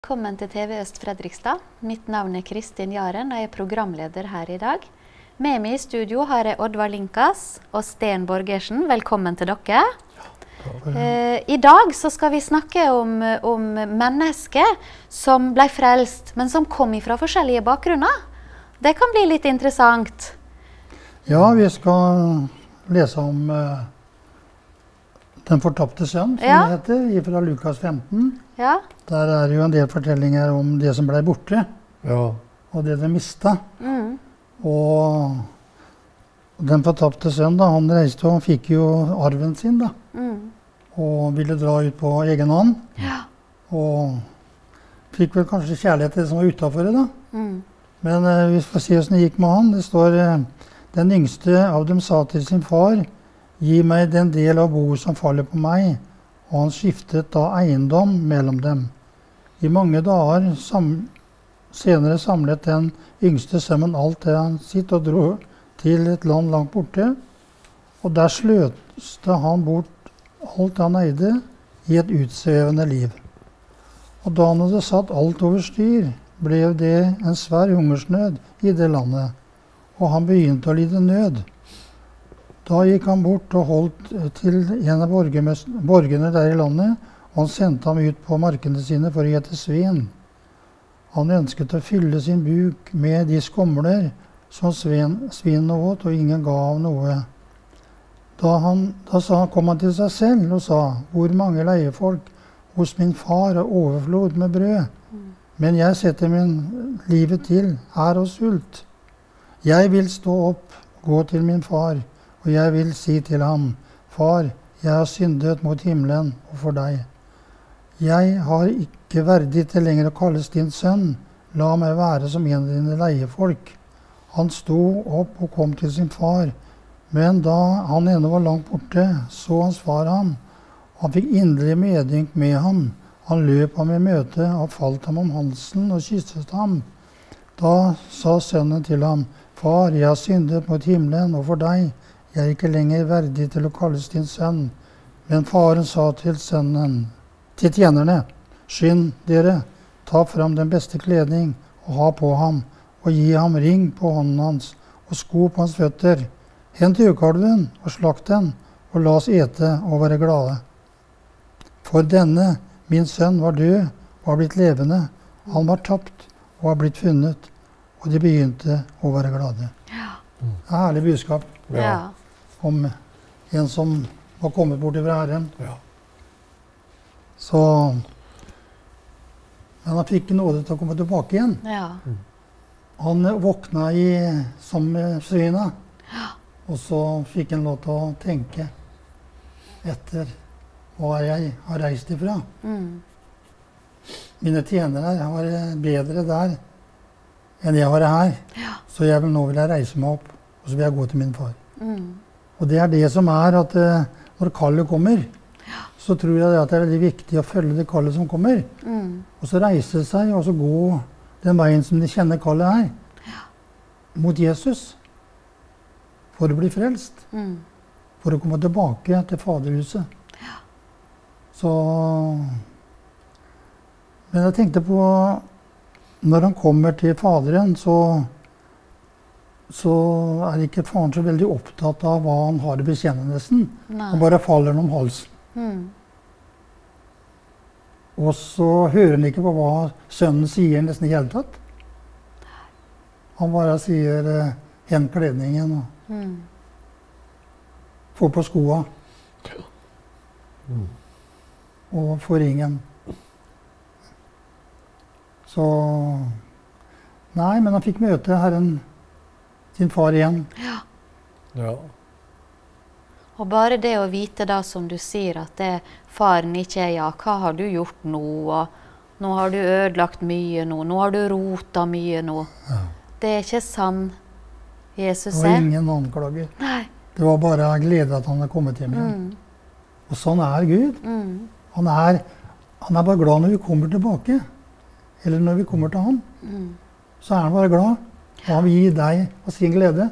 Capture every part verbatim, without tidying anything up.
Velkommen til T V Øst Fredrikstad. Mitt navn er Kristin Jaren, og jeg er programleder her i dag. Med meg i studio har jeg Oddvar Linkas og Sten Borgersen. Velkommen til dere. Eh, I dag så skal vi snakke om, om mennesker som ble frelst, men som kom fra forskjellige bakgrunner. Det kan bli litt interessant. Ja, vi skal lese om uh, Den fortapte sønn, som Ja. det heter, fra Lukas femten. Ja, Der er jo en del fortellinger om det som ble borte, Ja. og det de mistet. mm. Og den fortapte sønn, da, han reiste og han fikk jo arven sin, da, Mm. og ville dra ut på egen hånd. Ja. Og fikk vel kanskje kjærlighet til det som var utenfor det, da. Mm. Men uh, vi får se hvordan det gikk med han. Det står, uh, den yngste av dem sa til sin far, gi meg den del av boet som faller på meg, og han skiftet da eiendom mellom dem. I mange dager sam senere samlet den yngste sønnen alt det han sitt og dro til et land langt borte, og der sløste han bort alt han eide i et utsvevende liv. Og da han hadde satt alt over styr, ble det en svær hungersnød i det landet, og han begynte å lide nød. Da gikk han bort og holdt til en av borgerne der i landet, og han sendte ham ut på markene sine for å gjete svin. Han ønsket å fylle sin buk med de skomler som svinene åt, og ingen ga av noe. Da, han, da sa, kom han til seg selv og sa, hvor mange leiefolk hos min far har overflod med brød, men jeg setter min livet til her og sult. Jeg vil stå opp, gå til min far, og jeg vil si til ham, far, jeg har syndet mot himmelen og for deg. Jeg har ikke verdig til lenger å kalles din sønn, la meg være som en av dine leiefolk. Han sto opp og kom til sin far, men da han ennå var langt borte, så hans far ham. Han fikk inderlig medynk med ham. Han løp ham i møte og falt ham om halsen og kysset ham. Da sa sønnen til ham, far, jeg har syndet mot himmelen og for deg. Jeg er ikke lenger verdig til å kalles din sønn. Men faren sa til sønnen, til tjenerne, skynd dere, ta fram den beste kledning og ha på ham, og gi ham ring på hånden hans og sko på hans føtter. Hent gjøkalven og slakt den, og la oss ete og være glade. For denne, min sønn, var død og har blitt levende. Han var tapt og har blitt funnet, og de begynte å være glade. Ja. Det er herlig budskap Ja. om en som var kommet bort fra Herren. Ja. Så, men han fikk nåde til å komme tilbake igjen. Ja. Han våkna i sammen med svina, og så fikk han lov til å tenke etter hva jeg har reist ifra. Mm. Mine tjenere har det bedre der enn jeg har det her, Ja. så jeg vil, nå vil jeg reise meg opp, og så vil jeg gå til min far. Mm. Og det er det som er at eh, når kallet kommer, så tror jeg at det er veldig viktig å følge det kallet som kommer. Mm. Og så reise seg, og så gå den veien som de kjenner kallet er. Mot Jesus. For å bli frelst. Mm. For å komme tilbake til faderhuset. Så Men jeg tenkte på, når han kommer til faderen, så så er ikke faren så veldig opptatt av hva han har i bekjennelsen. Nei. Han bare faller ham om halsen. Mm. Og så hører han ikke på hva sønnen sier nesten i hele tatt. Han bare sier eh, 'hent kledningen' og Mm. 'få på skoa' Mm. og 'få ringen'. Så Nei, men han fikk møte Herren, sin far, igjen. Ja. Og bare det å vite da, som du sier, at det faren ikke er, ja, hva har du gjort nå? Og nå har du ødelagt mye nå, nå har du rota mye nå. Ja. Det er ikke sann Jesus Det var er. ingen anklager. Nei. Det var bare glede at han hadde kommet hjem igjen. Mm. Og sånn er Gud. Mm. Han er, han er bare glad når vi kommer tilbake. Eller når vi kommer til ham. Mm. Så er han bare glad. Og han vil gi deg og sin glede.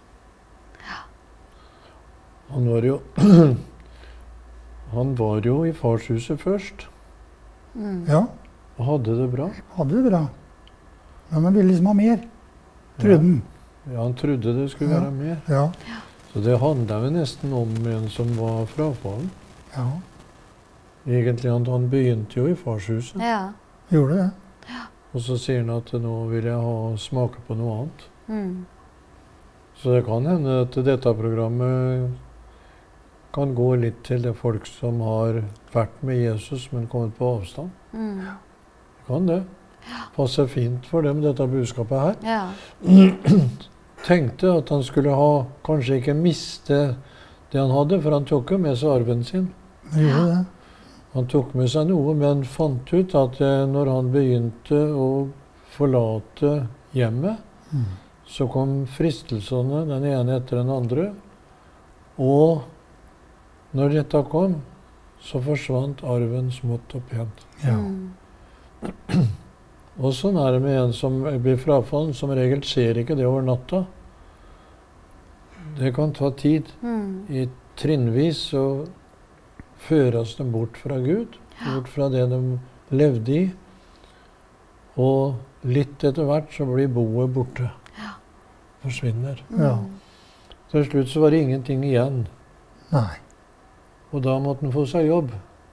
Han var jo Han var jo i farshuset først. Mm. Ja. Og hadde det bra. Hadde det bra. Men han ville liksom ha mer, trodde han. Ja, han trodde det skulle Ja. være mer. Ja. Så det handlet jo nesten om en som var frafallen. Ja, Egentlig, han, han begynte jo i farshuset. Ja. gjorde det. Og så sier han at nå vil jeg ha smake på noe annet. Mm. Så det kan hende at dette programmet kan gå litt til det folk som har vært med Jesus, men kommet på avstand. Mm. Det kan det. Passer fint for dem, dette budskapet her. Ja. Tenkte at han skulle ha, kanskje ikke miste det han hadde, for han tok jo med seg arven sin. Han gjorde det. Han tok med seg noe, men fant ut at eh, når han begynte å forlate hjemmet, Mm. så kom fristelsene, den ene etter den andre. Og når dette kom, så forsvant arven smått og pent. Ja. Mm. Og sånn er det med en som blir frafallen. Som regel skjer ikke det over natta. Det kan ta tid. Mm. I trinnvis så føres de bort fra Gud, bort fra det de levde i. Og litt etter hvert så blir boet borte. Forsvinner. Ja. Til slutt så var det ingenting igjen. Nei. Og da måtte han få seg jobb.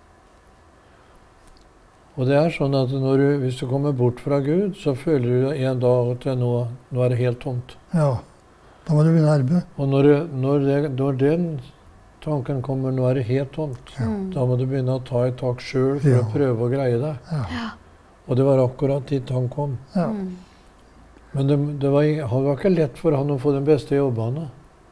Og det er sånn at når du, hvis du kommer bort fra Gud, så føler du en dag at nå, nå er det helt tomt. Ja. Da må du begynne å arbeide. Og når, du- når, det, når den tanken kommer, nå er det helt tomt, Ja. Mm. da må du begynne å ta et tak sjøl for Ja. å prøve å greie det. Ja. Og det var akkurat dit han kom. Ja. Mm. Men det, det, var, det var ikke lett for han å få de beste jobbene.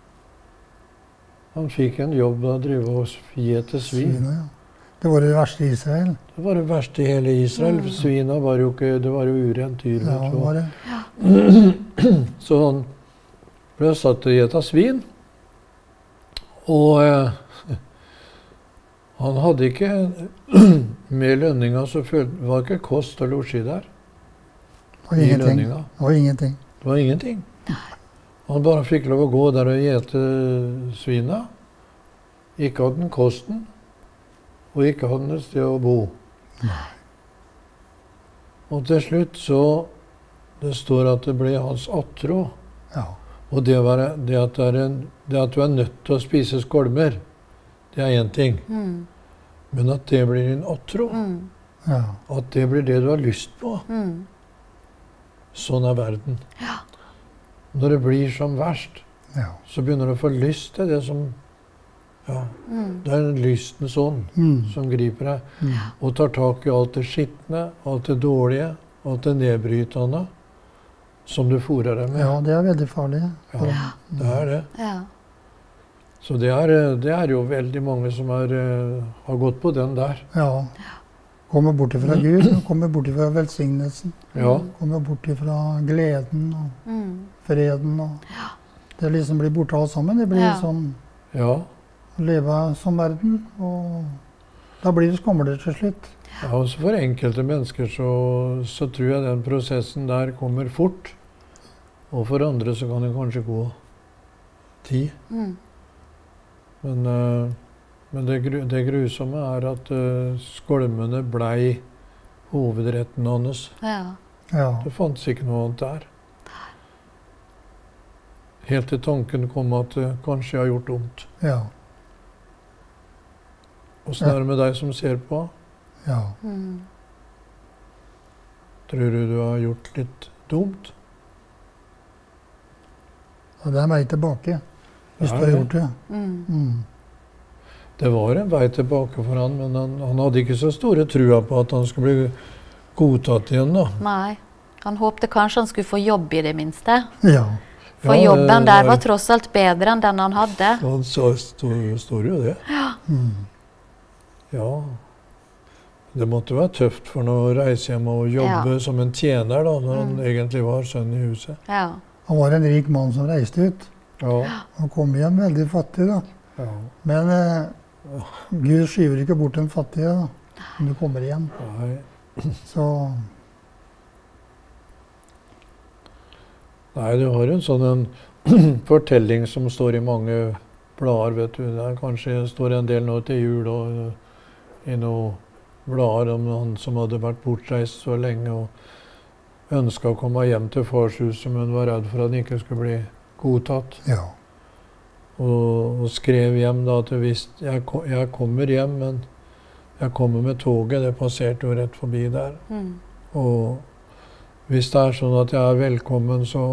Han fikk en jobb med å drive og gjete svin. Svina, ja. Det var det verste i Israel. Det var det verste i hele Israel. Mm. Svina var jo ikke, det var jo urent dyr. Ja, vet det du. var det. Så han ble satt til å gjete svin. Og eh, han hadde ikke med lønninga, så følte, det var ikke kost og losji der. Det var I ingenting. lønninga. Det var ingenting. Det var ingenting. Han bare fikk lov å gå der og gjete svina. Ikke hadde han kosten, og ikke hadde han et sted å bo. Og til slutt så det står at det ble hans attråd. Ja. Og det, var, det, at det, er en, det at du er nødt til å spise skolmer, det er én ting. Mm. Men at det blir din attråd, Mm. Ja. at det blir det du har lyst på, Mm. sånn er verden. Når det blir som verst, Ja. så begynner du å få lyst til det som ja, Mm. det er en lystens ånd Mm. som griper deg Mm. og tar tak i alt det skitne, alt det dårlige, alt det nedbrytende som du fôrer deg med. Ja, det er veldig farlig. Ja, det er det. Ja. Så det er, det er jo veldig mange som er, eh, har gått på den der. Ja. Kommer bort ifra Gud, kommer bort ifra velsignelsen. Ja, Kommer bort ifra gleden og Mm. freden. Og det liksom blir borte alt sammen. Det blir Ja. sånn ja. å leve som verden. Og da blir det skumler til slutt. ja også for enkelte mennesker så, så tror jeg den prosessen der kommer fort. Og for andre så kan det kanskje gå tid. Mm. Men, eh, men det, gru, det grusomme er at uh, skolmene blei hovedretten hans. Ja. Ja. Det fantes ikke noe annet der. Helt til tanken kom at uh, kanskje jeg har gjort dumt. Ja. Åssen er det med deg som ser på? Ja. Mm. Tror du du har gjort litt dumt? Og det er meg tilbake, hvis Det er du har det. gjort det. Mm. Mm. Det var en vei tilbake for han, men han, han hadde ikke så store trua på at han skulle bli godtatt igjen, da. Nei. Han håpte kanskje han skulle få jobb i det minste. Ja. For Ja, jobben det der var- var tross alt bedre enn den han hadde. Han sa, står, står jo det. Mm. Ja. Det måtte være tøft for han å reise hjem og jobbe Ja. som en tjener, da, når han Mm. egentlig var sønn i huset. Ja. Han var en rik mann som reiste ut. Ja. Han kom hjem veldig fattig, da. ja. Men eh, Gud skyver ikke bort den fattige da, om du kommer igjen. Nei. Så Nei, du har en sånn en fortelling som står i mange blader, vet du. Der kanskje står en del nå til jul og i noe blader om han som hadde vært bortreist så lenge og ønsket å komme hjem til farshuset, men var redd for at han ikke skulle bli godtatt. Ja. Og, og skrev hjem da at hvis jeg, jeg kommer hjem, men jeg kommer med toget, det passerte jo rett forbi der. Mm. Og hvis det er sånn at jeg er velkommen, så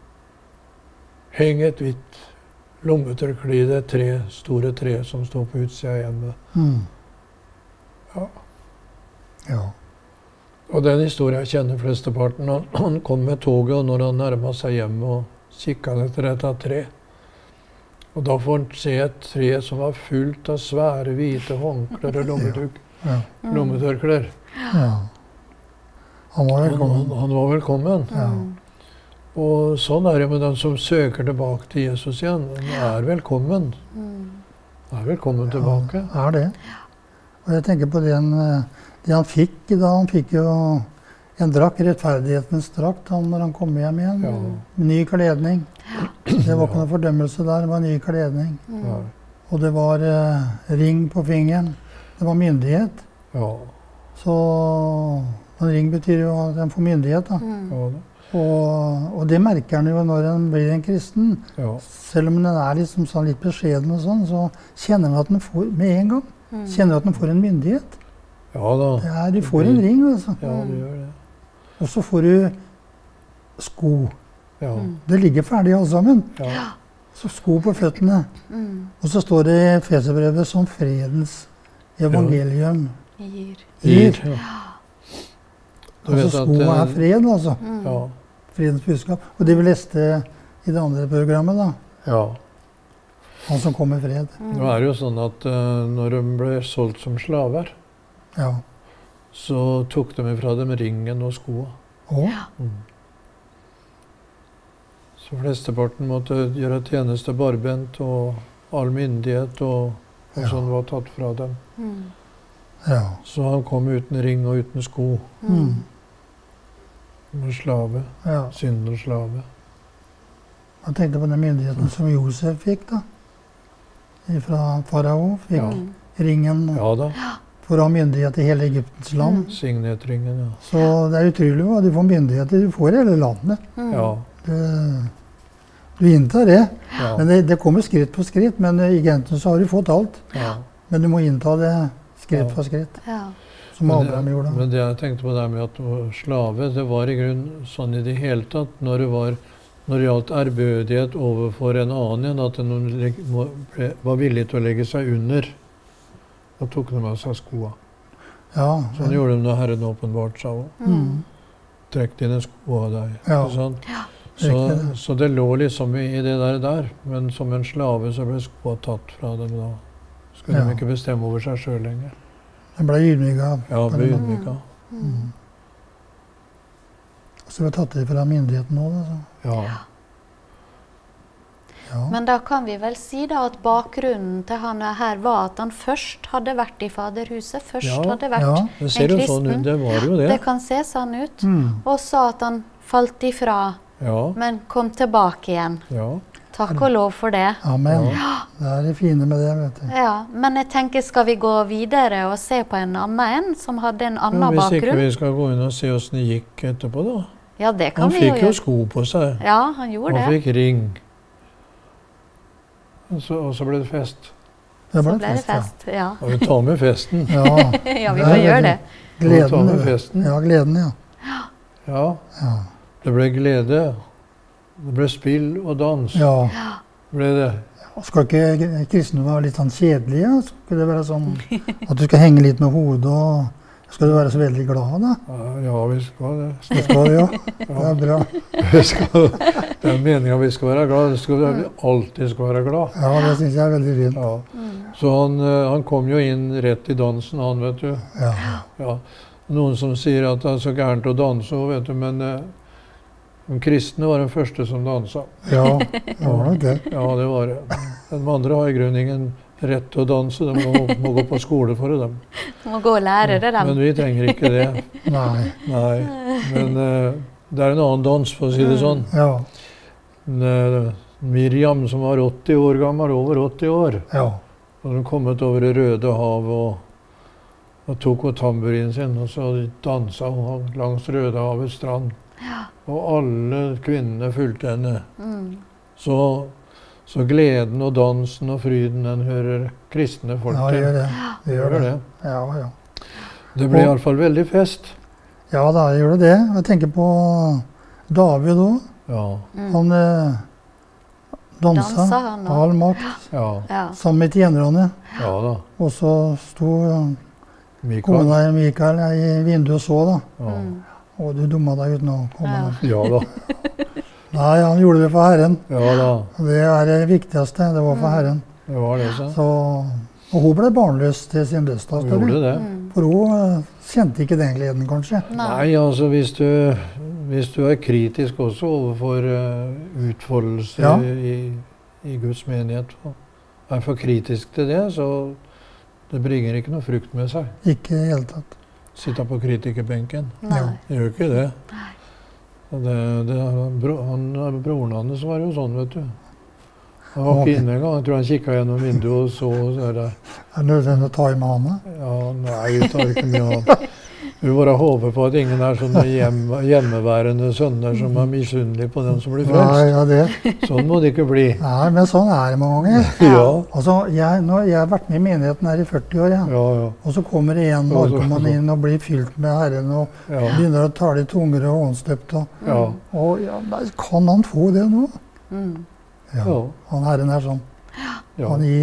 heng et hvitt lommetørkle i det tre, store treet som står på utsida av hjemmet. Mm. Ja. Ja. Og den historien kjenner flesteparten. Han, han kom med toget, og når han nærmet seg hjem og kikket etter dette tre, og da får han se et tre som var fullt av svære, hvite håndklær og lommetørk, Ja. lommetørklær. Ja. Han var Han, velkommen. han, han var velkommen. Ja. Og sånn er det med den som søker tilbake til Jesus igjen. Den er velkommen. Mm. Er velkommen tilbake. Ja, er det. Og jeg tenker på den, eh, det han fikk da. Han fikk jo en drakt, rettferdighetens drakt, han, når han kom hjem igjen. Ja. Ny kledning. Det var ikke noe fordømmelse der, det var ny kledning. Ja. Og det var eh, ring på fingeren. Det var myndighet. Ja. Så en ring betyr jo at en får myndighet, da. Mm. Ja, da. Og, og det merker han jo når han blir en kristen. Ja. Selv om den er liksom sånn litt beskjeden og sånn, så kjenner han at den får med en gang. Mm. Kjenner at den får en myndighet. Ja da. Det er, du får en ring, altså. Ja, det gjør det. Og så får du sko. Ja. Mm. Det ligger ferdig alle sammen. Ja. Så sko på føttene. Mm. Og så står det i Efeserbrevet som fredens evangelium Gir. gir. Ja. Du vet Altså at, sko eh, er fred, altså. Mm. Ja. Fredens budskap. Og det vi leste i det andre programmet, da. Ja. Han som kom med fred. Mm. Nå er det jo sånn at uh, når de ble solgt som slaver, Ja. så tok de ifra dem ringen og skoa. Og Mm. Så flesteparten måtte gjøre tjeneste barbent, og all myndighet og, og Ja. sånn var tatt fra dem. Mm. ja. Så han kom uten ring og uten sko. Mm. Med slave. ja. Syndens slave. Jeg tenkte på den myndigheten som Josef fikk, da. Fra farao. Fikk Ja. Mm. ringen Ja da. for å ha myndighet i hele Egyptens land. Mm. Signetringen, ja. Så det er utrolig hva du får myndighet i. Du får hele landet. Mm. Ja. Det, du inntar det. Ja. Men det, det kommer skritt på skritt. Men i Genten så har du fått alt. ja. Men du må innta det skritt Ja. for skritt. Ja. Som Men Abraham det, gjorde. men det jeg tenkte på der med at å være slave, det var i grunn sånn i det hele tatt når det var når det gjaldt ærbødighet overfor en annen igjen, at en leg- må- ble- var villig til å legge seg under. Da tok de av seg skoa. Ja. Sånn gjorde de når Herren åpenbart sa òg. Mm. Trekk dine sko av deg. Ja. Ikke sant? Ja. Så, Riktig det. så det lå liksom i, i det der, der. Men som en slave så ble skoa tatt fra dem da. Skulle Ja. de ikke bestemme over seg sjøl lenger. Den ble ydmyka av. Ja, på ble den måten. ydmyka. Mm. Så vi har tatt det fra myndigheten nå, da. Så. Ja. Ja. Men da kan vi vel si da at bakgrunnen til han her var at han først hadde vært i faderhuset. Først Ja. hadde vært Ja. Det ser jo kristen. sånn ut. Det var jo det. Det kan se sånn ut. Mm. Og så at han falt ifra, Ja. men kom tilbake igjen. Ja. Takk og lov for det. Amen. Ja. Det er det fine med det, vet du. Ja, Men jeg tenker, skal vi gå videre og se på en annen en som hadde en annen Men hvis ikke bakgrunn? vi skal gå inn og se åssen det gikk etterpå, da. Ja, det kan Han vi jo fikk jo gjøre. sko på seg. Ja, han gjorde Han det. fikk ring. Og så, og så ble det fest. Det Så ble ble det fest, fest. Ja, Og vi tar med festen. ja. Ja, ja vi Det må er gjøre veldig- det. Vi tar gleden. med det. festen. Ja, gleden, ja. Ja. Ja. Det ble glede. Det ble spill og dans. ja. Ble det. Skal ikke kristne være litt sånn kjedelige? Skal det være sånn at du skal henge litt med hodet og skal du være så veldig glad, da? Ja, ja, vi skal det. Det skal du, ja. Det er bra. Vi skal, det er meninga vi skal være glad. Det skal vi alltid skal være glad. Ja, det syns jeg er veldig fint. Ja. Mm. Så han, eh, han kom jo inn rett i dansen, han, vet du. Ja. Ja. Noen som sier at det er så gærent å danse, vet du, men eh, de kristne var den første som dansa. Ja, det var nok det. Ja, det var det. De andre har i grunnen ingen rett til å danse. De må, må gå på skole for det, dem. Du må gå og lære det, Men dem. vi trenger ikke det. Nei. Nei. Men eh, det er en annen dans, for å si det sånn. Ja. Eh, Miriam, som var åtti år gammel, over åtti år, Ja. og hun kommet over Det røde hav og, Og tok hun tamburinen sin, og så danset hun langs Rødehavets strand. Ja. Og alle kvinnene fulgte henne. Mm. Så, så gleden og dansen og fryden, den hører kristne folk Ja, til. det gjør det. Det gjør Gjør det. det. Ja, ja. Det ble i Og- alle fall veldig fest. Ja, da gjør det det. Jeg tenker på David òg. Ja, Mm. Han eh, dansa, Dansa han også. all makt, ja, Ja. sammen med tjenerne. ja da. Og så sto eh, Mikael. kona i Mikael i vinduet og så, da. Ja. Mm. Å, du dumma deg ut nå. Kom Ja. nå. ja da. Nei, han gjorde det for Herren. Ja da. Og det er det viktigste. Det var for Mm. Herren. Det var det, så. Så, og hun ble barnløs til sin dødsdag. Hun gjorde det. Mm. For hun eh, kjente ikke den gleden, kanskje. Nei. Nei, altså hvis du, hvis du er kritisk også overfor uh, utfoldelse Ja. i, i Guds menighet, og er for kritisk til det, så det bringer ikke noe frukt med seg. Ikke i det hele tatt. Sitte på kritikerbenken. Nei. Ja. Det gjør ikke det. Og det, det bro, han, broren hans var jo sånn, vet du. Han var Ok. ikke inne en gang. Jeg tror han kikket gjennom vinduet og så, så er det, Er det nødvendig å ta i med henne? ja, nei, vi tar ikke mye av han. Vi bare håper på at ingen er sånne hjem, hjemmeværende sønner som er misunnelige på den som blir Nei, frelst. ja, det. Sånn må det ikke bli. Nei, men sånn er det mange ganger. Ja, Altså, jeg, nå, jeg har vært med i menigheten her i førti år, ja. ja, ja. Og så kommer det en Og så- narkoman inn og blir fylt med Herren og ja, begynner å tale i tunger og åndsdøpt. Og, ja, og ja, nei, kan han få det nå? Mm. Ja, ja, han Herren er sånn. ja. Han gir.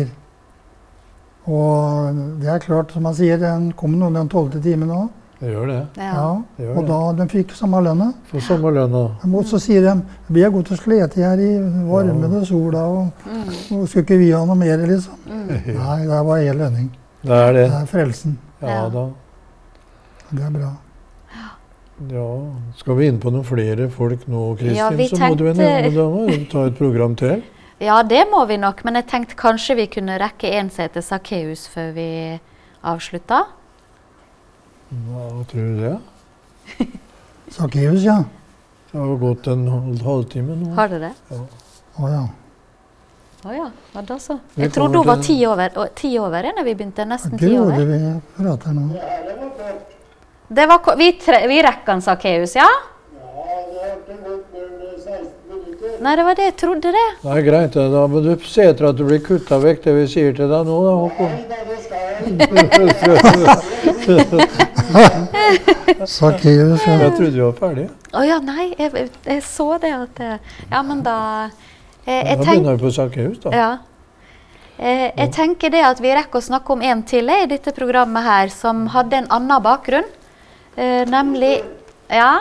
Og det er klart, som han sier, den kommer noen den tolvte timen òg. Det gjør det. Ja. Ja. Det gjør Og det. da de fikk samme lønna. For sommerlønna. Og så sier de vi har gått og sleti her i varmede sola, og, Mm. og skulle ikke vi ha noe mer, liksom? Mm. Nei, det er bare én lønning. Det er det. Det er frelsen. Ja Ja. da. Det er bra. Ja, skal vi inn på noen flere folk nå, Kristin? Ja, vi så må du vel tenkte- nevne dem og ta et program til. Ja, det må vi nok, men jeg tenkte kanskje vi kunne rekke en som heter Sakkeus før vi avslutta. Hva tror du det? Sakkeus, ja. Det har jo gått en halv, halvtime nå. Har du det? Å ja. Å ja, ja da så. Vi Jeg trodde kommer hun var til- ti over, og ti over da vi begynte. Nesten ti Grådig over. vi prater nå. Det var, ko- vi, tre, vi rekker en Sakkeus, ja? Nei, det var det jeg trodde det. Det er greit, det. Da må du se etter at du blir kutta vekk det vi sier til deg nå, da, Håkon. Sakkeus, ja. Jeg trodde vi var ferdige. Å ja, nei, jeg, jeg så det at det- Ja, men da eh, Da Jeg tenker begynner vi på Sakkeus, da. Ja. Eh, jeg tenker det at vi rekker å snakke om en til i dette programmet her, som hadde en annen bakgrunn. Eh, nemlig Ja?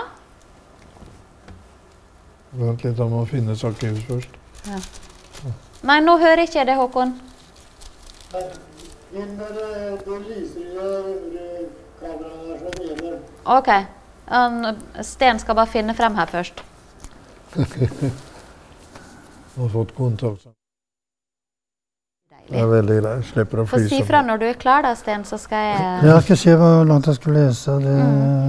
Vent litt, da må vi finne Sakkeus først. Nei, nå hører ikke jeg det, Håkon. OK. Han, Sten skal bare finne frem her først. Har fått kontakt. Det er veldig greit. Slipper å Få fly si fra når du er klar, da, Sten, så skal jeg Jeg skal se hvor langt jeg skal lese. Det,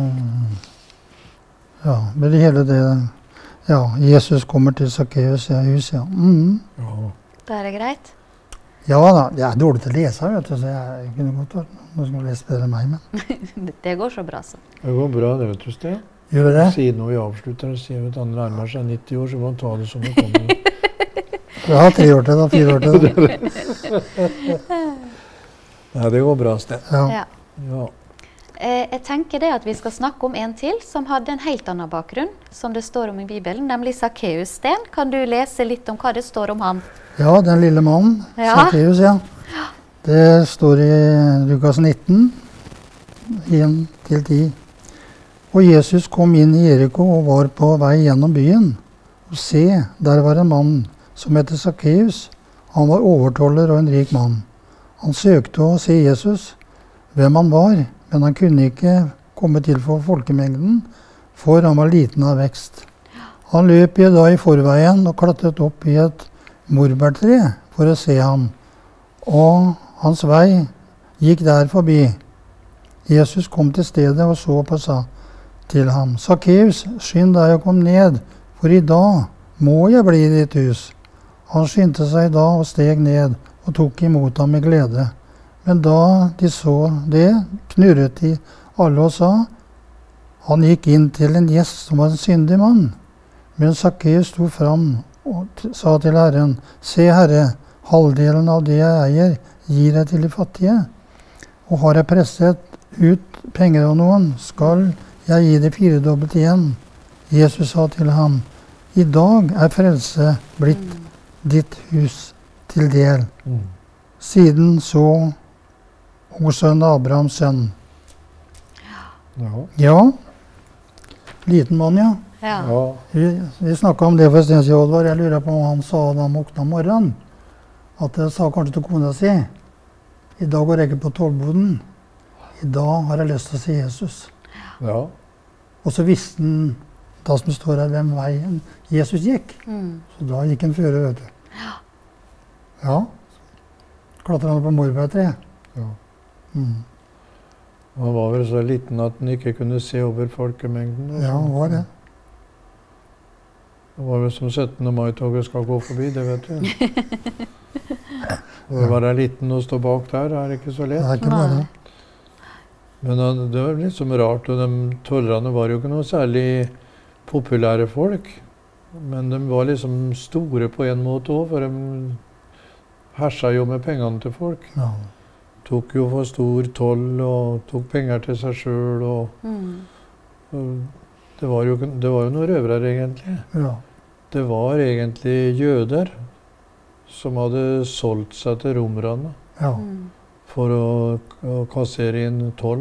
ja, men det hele det Ja, Jesus kommer til Sakkeus' hus, ja. Mhm. Ja. Da er det greit? Ja da, jeg er dårlig til å lese, vet du, så jeg kunne godt vært noen som har lest bedre enn meg, men Det går så bra, så. Det går bra, det, vet du, Sten. gjør det? Siden når vi avslutter, sier vi at han nærmer seg nitti år, så må han ta det som det kommer. Jeg har tre år til, da. Fire år til. Da. Nei, det går bra, Sten. Ja. Ja. Ja. Eh, jeg tenker det at vi skal snakke om en til som hadde en helt annen bakgrunn, som det står om i Bibelen, nemlig Sakkeus. Sten, kan du lese litt om hva det står om han? ja, den lille mannen, Ja. Sakkeus, ja. Det står i Lukas nitten, én til ti. Og Jesus kom inn i Jeriko og var på vei gjennom byen. Og se, der var en mann som heter Sakkeus. Han var overtoller og en rik mann. Han søkte å se Jesus, hvem han var, men han kunne ikke komme til for folkemengden, for han var liten av vekst. Han løp i da i forveien og klatret opp i et morbærtre for å se ham, og hans vei gikk der forbi. Jesus kom til stedet og så på sa til ham, Sakkeus, skynd deg og kom ned, for i dag må jeg bli i ditt hus. Han skyndte seg da og steg ned og tok imot ham med glede. Men da de så det, knurret de alle og sa, han gikk inn til en gjest som var en syndig mann. Men Sakkeus sto fram og sa til Herren, se Herre, halvdelen av det jeg eier, gir jeg til de fattige. Og har jeg presset ut penger av noen, skal jeg gi det firedobbelt igjen. Jesus sa til ham, i dag er frelse blitt mm. ditt hus til del. Mm. Siden så Sønnen Abrahams sønn. Ja. Ja. Liten mann, ja. Ja. Ja. Vi, vi snakket om det for en stund siden, Oddvar. Jeg lurer på om han sa da han våkna om morgenen, at jeg sa kanskje til kona si, i dag går jeg ikke på tollboden. I dag har jeg lyst til å se Jesus. Ja. Og så visste han, da som står her, hvem veien Jesus gikk. Mm. Så da gikk han føre, vet du. Ja. Ja. Klatret han på morbærtreet. Ja. Mm. Han var vel så liten at han ikke kunne se over folkemengden. Ja, han var det. Det var vel som syttende mai-toget skal gå forbi, det vet du. Å være liten og stå bak der er ikke så lett. Det er ikke bare. Men han, det var litt som rart, og de tollerne var jo ikke noe særlig populære folk. Men de var liksom store på en måte også, for de hersa jo med pengene til folk. Ja. Tok jo for stor toll og tok penger til seg selv. Og, Mm. og det, var jo, det var jo noen røvere egentlig. Ja. Det var egentlig jøder som hadde solgt seg til romerne Ja. Mm. for å, å kassere inn toll.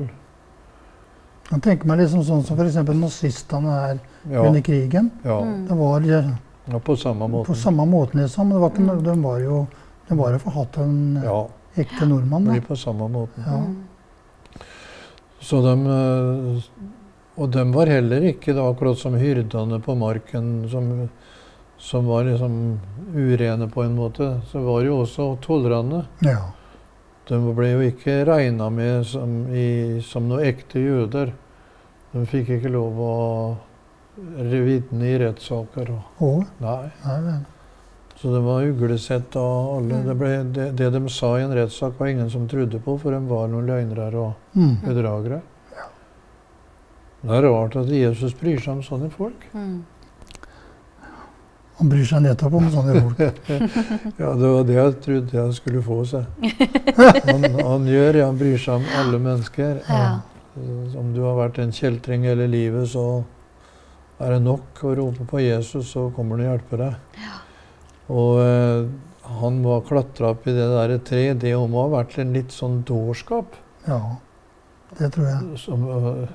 Jeg tenker meg liksom sånn som for eksempel nazistene her Ja, under krigen. ja, Mm. Det var ja, ja, på samme måte. på samme måten liksom. Det var ikke, no- de var jo de var jo forhatt en Ja, ekte nordmann. blir Da. på samme måte. Ja. Mm. Så de, eh, og de var heller ikke da akkurat som hyrdene på marken, som, som var liksom urene på en måte. Så var jo også tollerne. Ja. De ble jo ikke regnet med som, i, som noe ekte jøder. De fikk ikke lov å vitne i rettssaker. Og, Og, nei. nei, vel. Så det var uglesett av alle. Mm. Det, ble, det, det de sa i en rettssak var ingen som trodde på, for de var noen løgnere og Mm. bedragere. Det er rart at Jesus bryr seg om sånne folk. Mm. Han bryr seg nettopp om sånne folk. Ja, det var det jeg trodde jeg skulle få seg. Han, han gjør, ja, han bryr seg om alle mennesker. Ja. Om du har vært en kjeltring hele livet, så er det nok å rope på Jesus, så kommer han og hjelper deg. Ja. Og eh, han må ha klatra opp i det der treet. Det må ha vært en litt sånn dårskap. Ja, det tror jeg. Som, eh,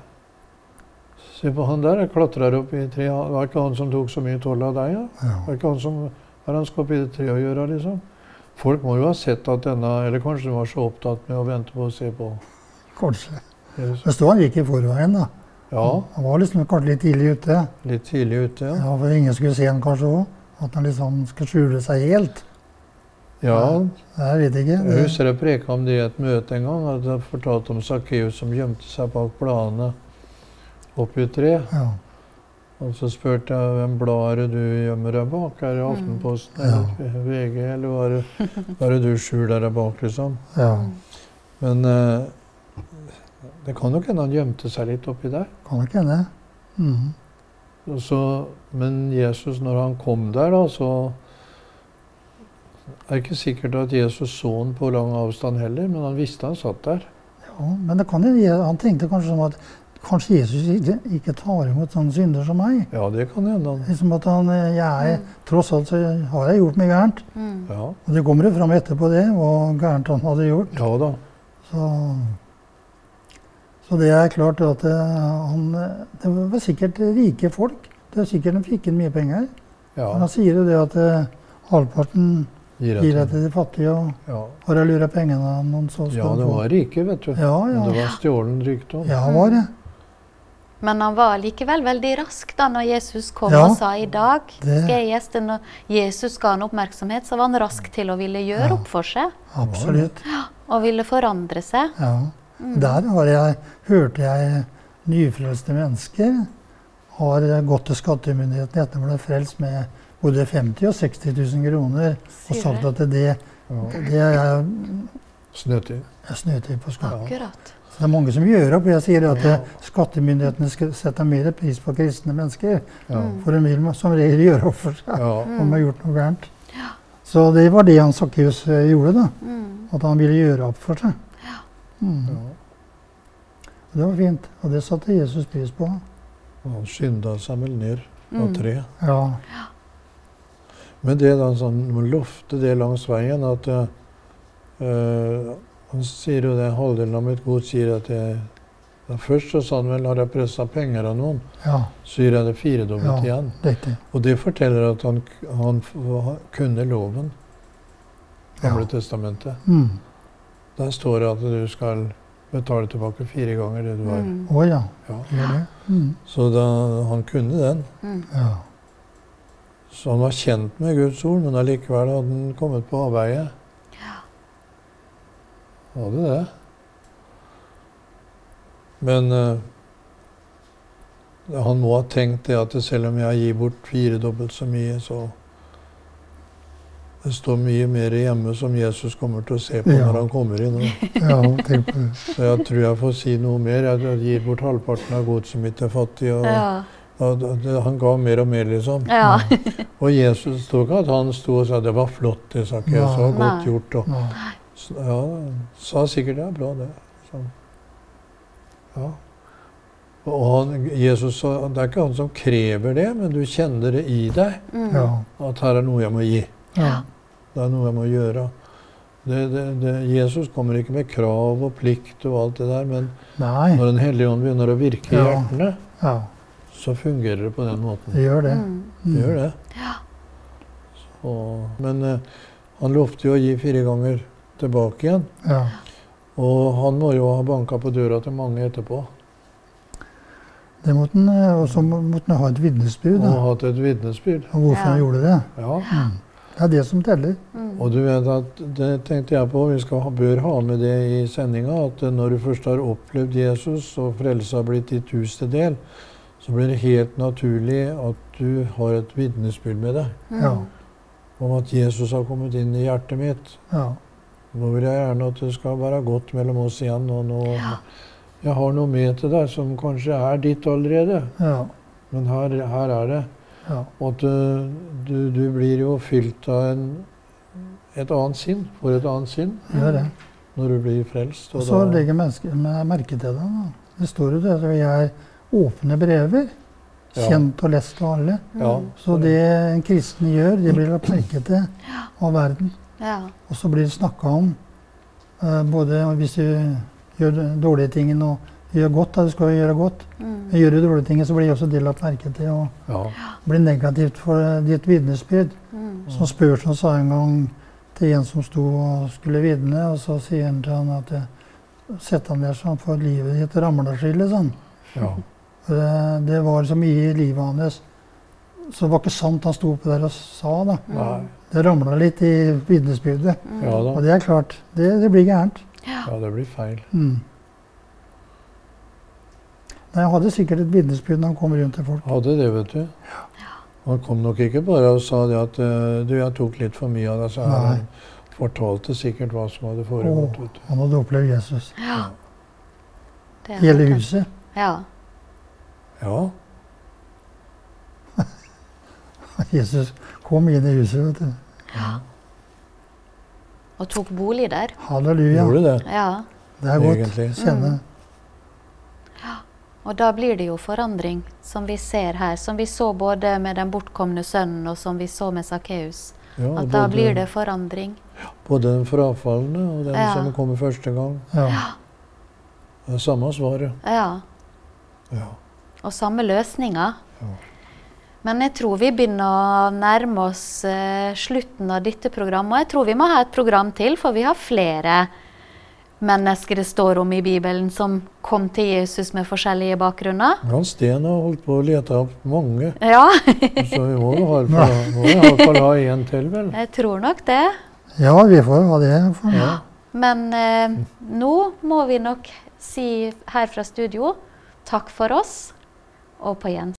se på han der, klatrer opp i treet. Det var ikke han som tok så mye toll av deg, ja? Ja. Det var ikke han som har han skal opp i det treet å gjøre, liksom. Folk må jo ha sett at denne, eller kanskje de var så opptatt med å vente på å se på Kanskje. Jesus. Men stod han gikk i forveien, da. Ja, Han var liksom kanskje litt tidlig ute. litt tidlig ute, ja. Ja, for ingen skulle se han kanskje òg. At han liksom skulle skjule seg helt. Ja, Jeg vet ikke. jeg Det, husker jeg preket om det i et møte en gang, at jeg fortalte om Sakkeus som gjemte seg bak bladene oppi et tre. ja. Og så spurte jeg hvem blad er det du gjemmer deg bak? Er det Aftenposten eller V G, eller hva er det, hva er det du skjuler deg bak, liksom? ja. Men eh, det kan nok hende han gjemte seg litt oppi der. Kan nok hende. Mhm. Og så, men Jesus, når han kom der, da, så er det ikke sikkert at Jesus så han på lang avstand heller, men han visste han satt der. Ja, men det kan jo, han tenkte kanskje som at kanskje Jesus ikke, ikke tar imot sånne synder som meg. Ja, det kan hende. han- Liksom at han, eh, jeg, tross alt så har jeg gjort mye gærent. Mm. Ja, Og det kommer jo fram etterpå det, hva gærent han hadde gjort. ja da. Så, så det er klart at eh, han, eh, det var sikkert rike folk. Det er sikkert de fikk inn mye penger. Ja, Men han sier jo det at eh, halvparten gir gir jeg jeg til. til de fattige, og Ja. har jeg luret pengene av noen, så skal ja, han det få. var rike, vet du. Ja, Men det ja. var stjålen rikdom. Ja, han var det. Men han var likevel veldig rask da når Jesus kom Ja. og sa i dag Det- skal jeg gjeste. Når Jesus ga han oppmerksomhet, så var han rask til å ville gjøre Ja. opp for seg Absolutt. og ville forandre seg. Ja. Mm. Der har jeg, hørte jeg nyfrelste mennesker har gått til skattemyndigheten etter å bli frelst med både femti og seksti tusen kroner og Sier sagt du? at det, Ja. det er Snøtyv. Ja, snøtyv på skatt. Akkurat. Så det er mange som gjør opp. Jeg sier at Ja. skattemyndighetene skal sette mer pris på kristne mennesker. Ja. For de vil som regel gjøre opp for seg Ja. om de har gjort noe gærent. Så det var det han Sakkeus eh, gjorde, da. Mm. At han ville gjøre opp for seg. Mm. Ja. Det var fint, og det satte Jesus pris på. Og han skynda seg vel ned av Mm. treet. Ja, Men det da sånn, man lovte det langs veien at eh, eh, han sier jo det, halvdelen av mitt god sier at jeg, ja, først så sa han vel, har jeg presset penger av noen, ja, så gir jeg det firedobbelt ja, igjen. riktig. Og det forteller at han, han f- kunne loven, Gamle Ja. testamentet. Mm. Der står det at du skal betale tilbake fire ganger det du har. Mm. Å ja, Ja. gjør det. Mm. Så da, han kunne den. Mm. Ja. Så han var kjent med Guds ord, men allikevel hadde han kommet på avveie. Hadde det. Men eh, han må ha tenkt det at selv om jeg gir bort firedobbelt så mye, så det står mye mer hjemme som Jesus kommer til å se på Ja. når han kommer inn. Ja, tenk på det. Så jeg tror jeg får si noe mer. Jeg gir bort halvparten av godset mitt til fattige. Og, Ja. og det, det, han ga mer og mer, liksom. Ja. Og Jesus sto ikke at han sto og sa det var flott, det sa ikke jeg, så Nei. godt gjort. Og, Ja. s- ja, sa sikkert det er bra, det. Så, ja. Og han, Jesus sa det er ikke han som krever det, men du kjenner det i deg. Mm. Ja. At her er noe jeg må gi. Ja. Det er noe jeg må gjøre. Det, det, det, Jesus kommer ikke med krav og plikt og alt det der, men Nei. når Den hellige ånd begynner å virke i Ja. hjertene, Ja, så fungerer det på den måten. det gjør det. Mm. Det gjør det. Så, men eh, han lovte jo å gi fire ganger tilbake igjen. Ja. Og han må jo ha banka på døra til mange etterpå. Det måtte han, eh, og så må- måtte han ha et vitnesbyrd Og da, hatt et vitnesbyrd. om hvorfor Ja. han gjorde det. Ja. Mm. Det er det som teller. Mm. Og du vet at det tenkte jeg på, vi skal ha, bør ha med det i sendinga, at når du først har opplevd Jesus og frelse har blitt ditt hus til del, så blir det helt naturlig at du har et vitnesbyrd med deg Ja. om at Jesus har kommet inn i hjertet mitt. Ja. Nå vil jeg gjerne at det skal være godt mellom oss igjen. Og nå, jeg har noe med til deg som kanskje er ditt allerede, Ja. men her, her er det. Ja. Og at du, du, du blir jo fylt av en, et annet sinn, får et annet sinn, Gjør det. når du blir frelst. Og så legger mennesker med merke til det. Da. Det står jo det at vi er åpne brever, Ja. kjent og lest av alle. Ja, Så det en kristen gjør, det blir lagt merke til av verden. Ja. Og så blir det snakka om, eh, både hvis du gjør de dårlige tingene og gjør godt, da du skal jo gjøre godt. Mm. Men gjør du dårlige ting, så blir også det lagt merke til og ja, blir negativt for eh, ditt vitnesbyrd. Mm. Som Spørsmål sa en gang til en som sto og skulle vitne, og så sier han til han at eh, sett han der sånn for livet ditt ramler skille, sånn. ja. For det, det var så mye i livet hans. Så det var ikke sant han sto oppe der og sa, da. Nei. Det ramla litt i vitnesbyrdet. Ja Og da. det er klart, det, det blir gærent. Ja, det blir feil. Mm. Nei, han hadde sikkert et vitnesbyrd når han kom rundt til folk. Hadde det, vet du. Han kom nok ikke bare og sa det at eh, du, jeg tok litt for mye av deg, så Nei. han fortalte sikkert hva som hadde foregått. Åh, Vet du. han hadde opplevd Jesus. Ja. Det er Hele helt- huset. Ja. Ja, Jesus kom inn i huset, vet du. Og tok bolig der. Halleluja. gjorde det, Ja. Det er godt egentlig. å kjenne. Og da blir det jo forandring, som vi ser her. Som vi så både med den bortkomne sønnen, og som vi så med Sakkeus. Ja, At da både- blir det forandring. Både den frafalne og den Ja. som kommer første gang. Ja. Det er samme svaret. Ja. Ja. Og samme løsninger. Ja. Men jeg tror vi begynner å nærme oss eh, slutten av dette programmet. Og jeg tror vi må ha et program til, for vi har flere mennesker det står om i Bibelen som kom til Jesus med forskjellige bakgrunner. Han Sten har holdt på å lete opp mange, Ja, så vi må jo i hvert fall- må i hvert fall ha en til, vel? jeg tror nok det. Ja, vi får ha det. For. Ja. Men eh, nå må vi nok si her fra studio takk for oss, og på gjensyn.